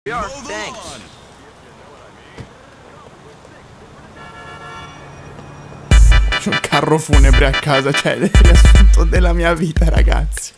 Thanks. C'è un carro funebre a casa, cioè il riassunto della mia vita, ragazzi.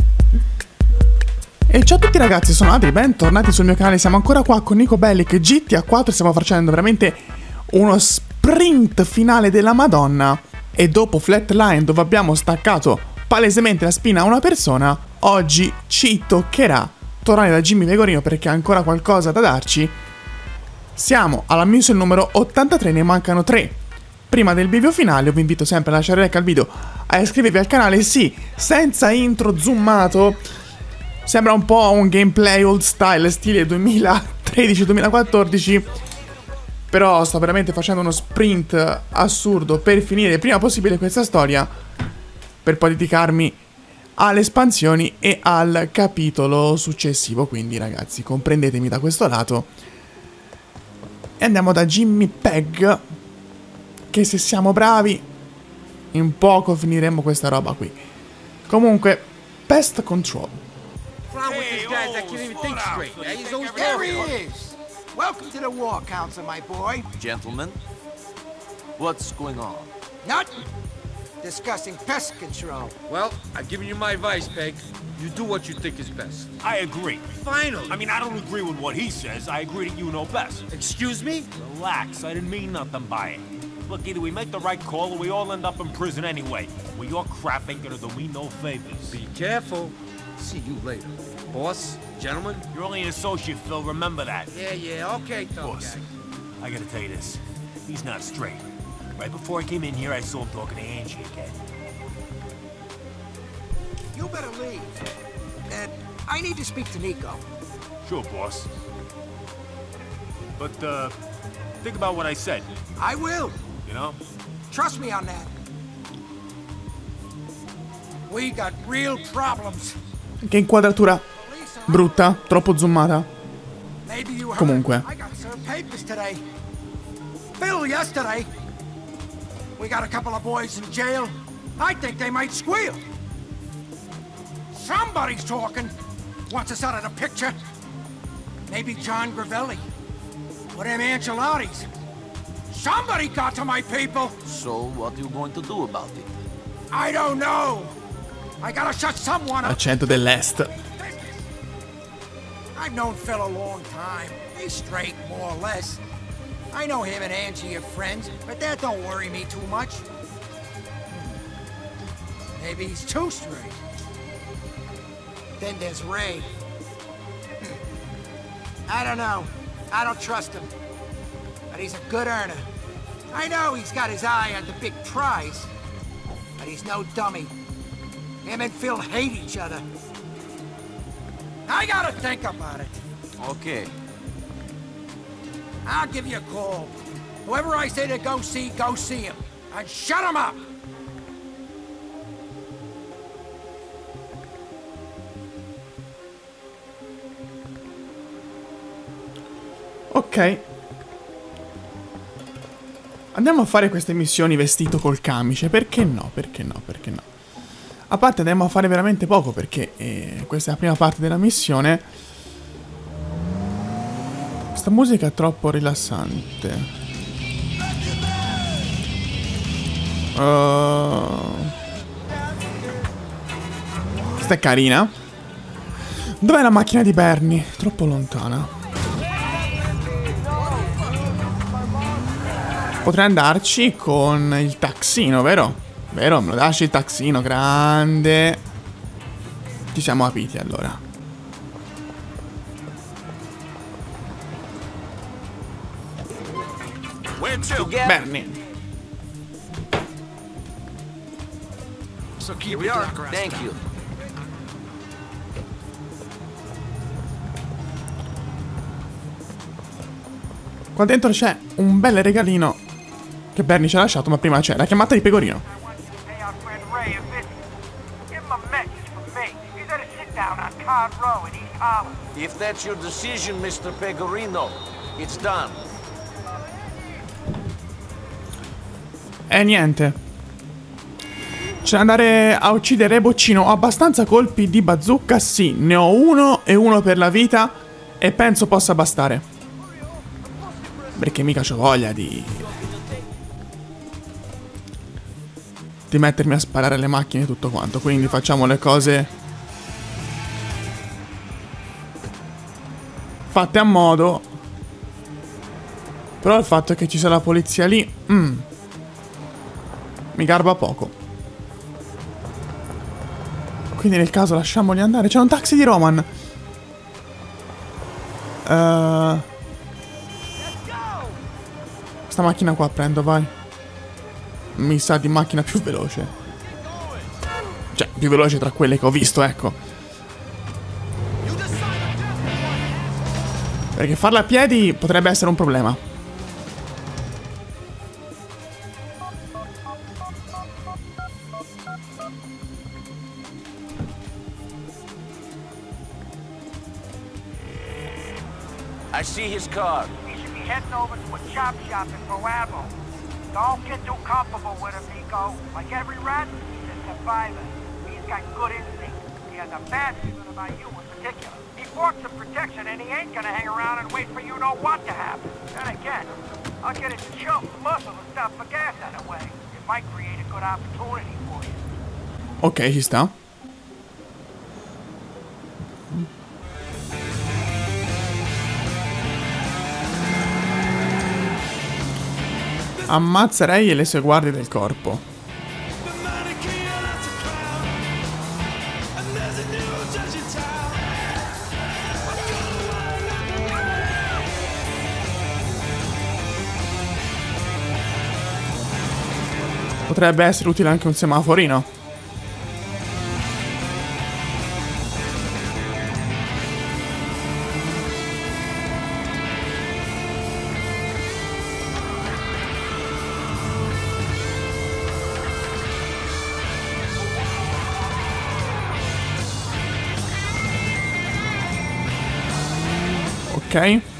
E ciao a tutti ragazzi, sono Adri, bentornati sul mio canale. Siamo ancora qua con Nico Bellic, GTA 4. Stiamo facendo veramente uno sprint finale della Madonna. E dopo Flatline, dove abbiamo staccato palesemente la spina a una persona, oggi ci toccherà tornare da Jimmy Pecorino perché ha ancora qualcosa da darci. Siamo alla mission numero 83, ne mancano 3 prima del bivio finale. Io vi invito sempre a lasciare like al video, a iscrivervi al canale, sì, senza intro zoomato. Sembra un po' un gameplay old style, stile 2013-2014. Però sto veramente facendo uno sprint assurdo per finire il prima possibile questa storia, per poi dedicarmi alle espansioni e al capitolo successivo. Quindi ragazzi, comprendetemi da questo lato. E andiamo da Jimmy Peg, che se siamo bravi in poco finiremo questa roba qui. Comunque, pest control. There he is! Welcome to the War Council, my boy. Gentlemen, what's going on? Nothing. Discussing pest control. Well, I've given you my advice, Peg. You do what you think is best. I agree. Finally! I mean, I don't agree with what he says. I agree that you know best. Excuse me? Relax, I didn't mean nothing by it. Look, either we make the right call or we all end up in prison anyway. Well, your crap ain't gonna do me no favors. Be careful. See you later. Boss, gentlemen. You're only an associate, Phil, remember that. Yeah, okay, tough Boss, guy. I gotta tell you this. He's not straight. Right before I came in here, I saw him talking to Angie again. You better leave. And I need to speak to Nico. Sure, boss. But, think about what I said, I will. you know? Trust me on that. We got real problems. Che inquadratura brutta, troppo zoomata. Maybe you heard. Comunque. I got served papers today. Phil, yesterday. We got a couple of boys in jail. I think they might squeal. Somebody's talking. Wants us out of the picture. Maybe John Gravelli. Or them Angelottis. Somebody got to my people. So, what are you going to do about it? I don't know. I gotta shut someone up. Accento dell'est. I've known Phil a long time. He's straight, more or less. I know him and Angie are friends, but that don't worry me too much. Maybe he's too straight. Then there's Ray. I don't know. I don't trust him. But he's a good earner. I know he's got his eye on the big prize. But he's no dummy. Him and Phil hate each other. I gotta think about it. Okay. I'll give you a call. Whoever I say to go see him. And shut him up! Ok. Andiamo a fare queste missioni vestito col camice. Perché no? Perché no? Perché no? A parte andiamo a fare veramente poco perché questa è la prima parte della missione. Questa musica è troppo rilassante. Questa è carina. Dov'è la macchina di Bernie? Troppo lontana. Potrei andarci con il taxino, vero? Vero? Me lo lasci il taxino grande. Ci siamo capiti allora. Bernie. So keep it dark. Thank you. Qua dentro c'è un bel regalino che Bernie ci ha lasciato, ma prima c'è la chiamata di Pecorino. Hey, our friend Ray a visit. Give him a message from me. He's at a sit-down on Card Row in East Harlem. If that's your decision, Mr. Pecorino, it's done. E niente. C'è da andare a uccidere Boccino. Ho abbastanza colpi di bazooka, sì. Ne ho uno e uno per la vita. E penso possa bastare. Perché mica c'ho voglia di mettermi a sparare alle macchine e tutto quanto. Quindi facciamo le cose fatte a modo. Però il fatto che ci sia la polizia lì mi garba poco. Quindi nel caso lasciamoli andare. C'è un taxi di Roman. Questa macchina qua prendo, vai. Mi sa di macchina più veloce. Cioè, più veloce tra quelle che ho visto, ecco. Perché farla a piedi potrebbe essere un problema. I see his car. He should be heading over to a chop shop in Boavo. Don't get too comfortable with him, Nico. Like every rat, he's a survivor. He's got good instincts. He has a bad feeling about you in particular. He wants some protection, and he ain't gonna hang around and wait for you know what to happen. Then again, I'll get his chump muscle and stop for gas anyway. It might create a good opportunity for you. Ok, ci sta. Ammazzerei e le sue guardie del corpo. Potrebbe essere utile anche un semaforino. Ok.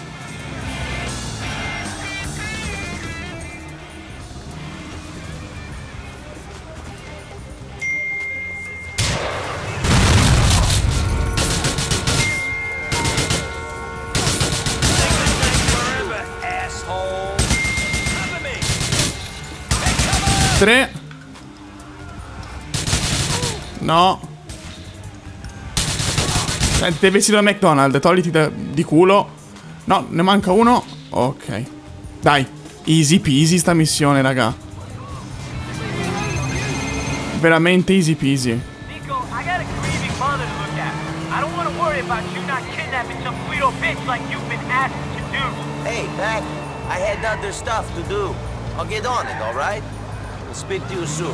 Tre. No. Senti, vestito da McDonald's, togliti di culo. No, ne manca uno. Ok. Dai, easy peasy sta missione, raga. Veramente easy peasy. Nico, I got a grieving mother to look at. I don't want to worry about you not kidnapping some Guido bitch like you've been asked to do. Hey, Mac, I had other stuff to do. I'll get on it, all right? We'll speak to you soon.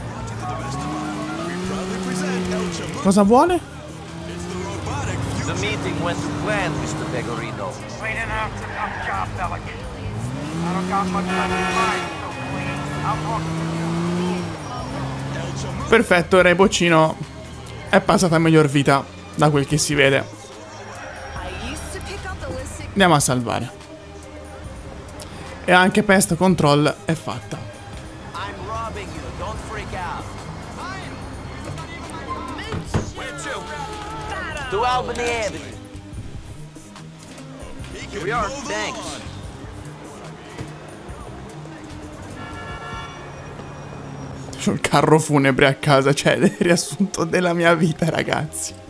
Cosa vuole? The meeting went to plan, Mr. Pegorino. Clean enough job, Bellic. I don't got much left in mind, so clean. I'll talk to you. Perfetto, Re Boccino è passata a miglior vita, da quel che si vede. Andiamo a salvare. E anche Pest Control è fatta. I'm robbing you, don't freak out. To Albany Avenue. Here we are, thanks. C'ho il carro funebre a casa, cioè, il riassunto della mia vita, ragazzi.